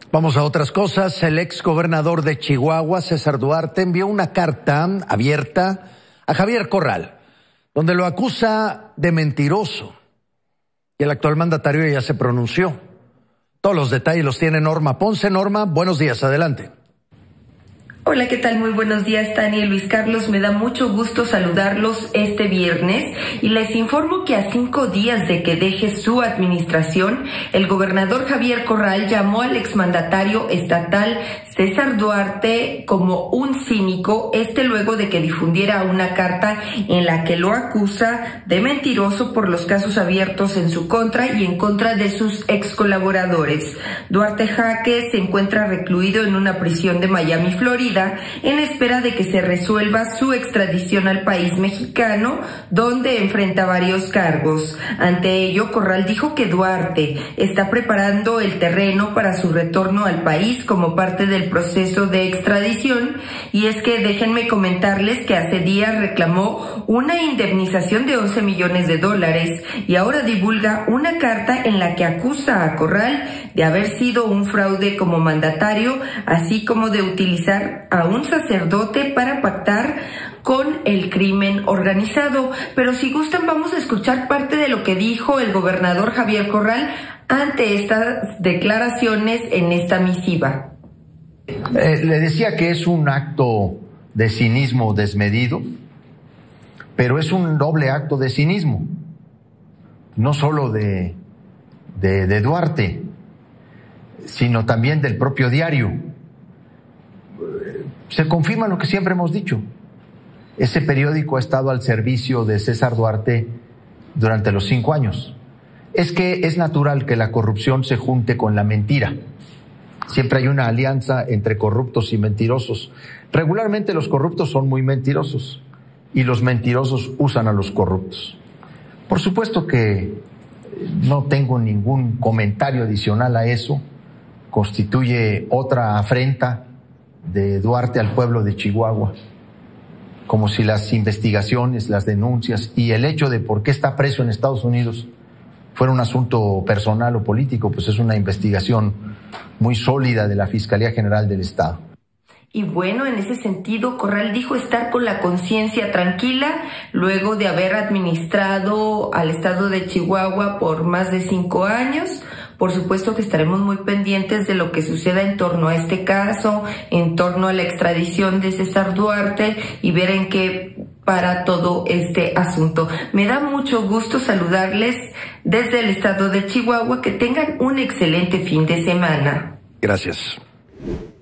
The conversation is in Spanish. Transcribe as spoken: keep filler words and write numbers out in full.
Vamos a otras cosas. El ex gobernador de Chihuahua, César Duarte, envió una carta abierta a Javier Corral, donde lo acusa de mentiroso. Y el actual mandatario ya se pronunció. Todos los detalles los tiene Norma Ponce. Norma, buenos días, adelante. Hola, ¿qué tal? Muy buenos días, Tania y Luis Carlos. Me da mucho gusto saludarlos este viernes y les informo que a cinco días de que deje su administración, el gobernador Javier Corral llamó al exmandatario estatal César Duarte como un cínico, este luego de que difundiera una carta en la que lo acusa de mentiroso por los casos abiertos en su contra y en contra de sus ex colaboradores. Duarte Jaque se encuentra recluido en una prisión de Miami, Florida, en espera de que se resuelva su extradición al país mexicano, donde enfrenta varios cargos. Ante ello, Corral dijo que Duarte está preparando el terreno para su retorno al país como parte del proceso de extradición, y es que déjenme comentarles que hace días reclamó una indemnización de once millones de dólares y ahora divulga una carta en la que acusa a Corral de haber sido un fraude como mandatario, así como de utilizar a un sacerdote para pactar con el crimen organizado. Pero si gustan, vamos a escuchar parte de lo que dijo el gobernador Javier Corral ante estas declaraciones en esta misiva. Eh, le decía que es un acto de cinismo desmedido, pero es un doble acto de cinismo, no solo de, de, de Duarte, sino también del propio diario. Se confirma lo que siempre hemos dicho. Ese periódico ha estado al servicio de César Duarte durante los cinco años. Es que es natural que la corrupción se junte con la mentira. Siempre hay una alianza entre corruptos y mentirosos. Regularmente los corruptos son muy mentirosos y los mentirosos usan a los corruptos. Por supuesto que no tengo ningún comentario adicional a eso. Constituye otra afrenta de Duarte al pueblo de Chihuahua, como si las investigaciones, las denuncias y el hecho de por qué está preso en Estados Unidos fuera un asunto personal o político. Pues es una investigación muy sólida de la Fiscalía General del Estado. Y bueno, en ese sentido, Corral dijo estar con la conciencia tranquila luego de haber administrado al estado de Chihuahua por más de cinco años. Por supuesto que estaremos muy pendientes de lo que suceda en torno a este caso, en torno a la extradición de César Duarte y ver en qué para todo este asunto. Me da mucho gusto saludarles desde el estado de Chihuahua. Que tengan un excelente fin de semana. Gracias.